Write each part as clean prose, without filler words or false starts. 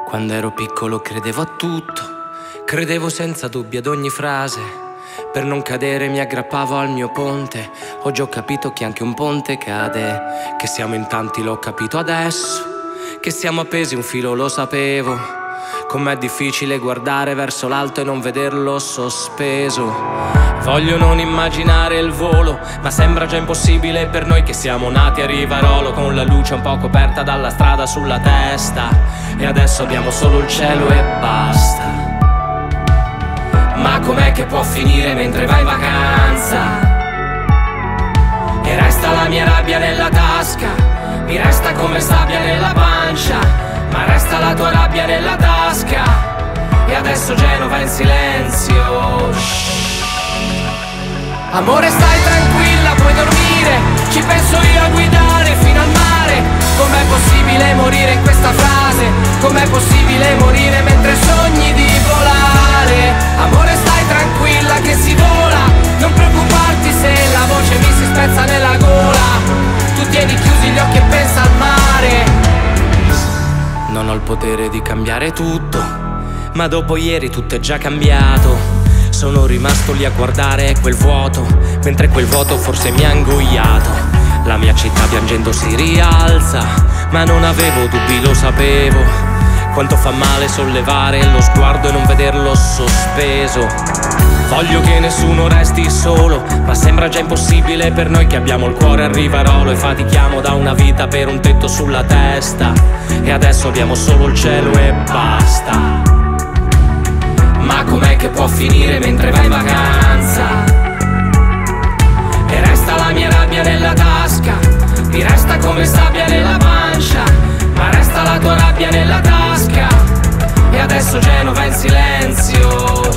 Quando ero piccolo credevo a tutto, credevo senza dubbio ad ogni frase. Per non cadere mi aggrappavo al mio ponte. Oggi ho capito che anche un ponte cade, che siamo in tanti l'ho capito adesso, che siamo appesi un filo lo sapevo. Com'è difficile guardare verso l'alto e non vederlo sospeso. Voglio non immaginare il volo, ma sembra già impossibile per noi che siamo nati a Rivarolo, con la luce un po' coperta dalla strada sulla testa, e adesso abbiamo solo il cielo e basta. Ma com'è che può finire mentre vai in vacanza? E resta la mia rabbia nella tasca, mi resta come sabbia nella pancia, ma resta la tua rabbia nella tasca. E adesso Genova in silenzio. Amore, stai tranquilla, puoi dormire, ci penso io a guidare fino al mare. Com'è possibile morire in questa frase? Com'è possibile morire mentre sogni di volare? Amore, stai tranquilla che si vola, non preoccuparti se la voce mi si spezza nella gola. Tu tieni chiusi gli occhi e pensa al mare. Non ho il potere di cambiare tutto, ma dopo ieri tutto è già cambiato. Sono rimasto lì a guardare quel vuoto, mentre quel vuoto forse mi ha ingoiato. La mia città piangendo si rialza, ma non avevo dubbi, lo sapevo. Quanto fa male sollevare lo sguardo e non vederlo sospeso. Voglio che nessuno resti solo, ma sembra già impossibile per noi che abbiamo il cuore a Rivarolo e fatichiamo da una vita per un tetto sulla testa. E adesso abbiamo solo il cielo e basta. Ma com'è che può finire mentre vai in vacanza? E resta la mia rabbia nella tasca, mi resta come sabbia nella pancia, ma resta la tua rabbia nella tasca. E adesso Genova in silenzio.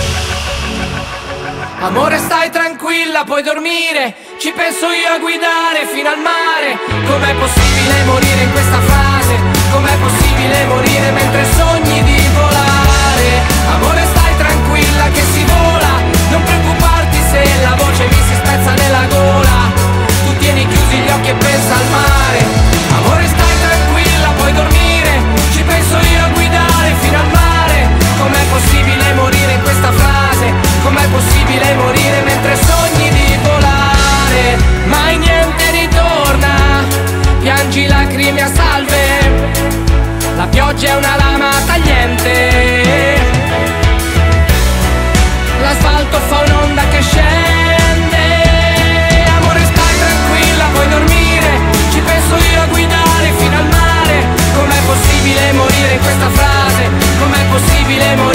Amore, stai tranquilla, puoi dormire, ci penso io a guidare fino al mare. Com'è possibile morire in questa frase? Com'è possibile morire mentre sogni di volare? Amore, stai tranquilla che si vola, non preoccuparti se la voce mi si spezza nella gola. Tu tieni chiusi gli occhi e pensa al mare. Amore, stai tranquilla, puoi dormire, ci penso io a guidare fino al mare. Com'è possibile morire in questa frase? Com'è possibile morire mentre sogni di volare? Mai niente ritorna, piangi lacrime a salve, la pioggia è una lama tagliente, l'asfalto fa un'onda che scende. Amore, stai tranquilla, puoi dormire, ci penso io a guidare fino al mare. Com'è possibile morire in questa frase? Com'è possibile morire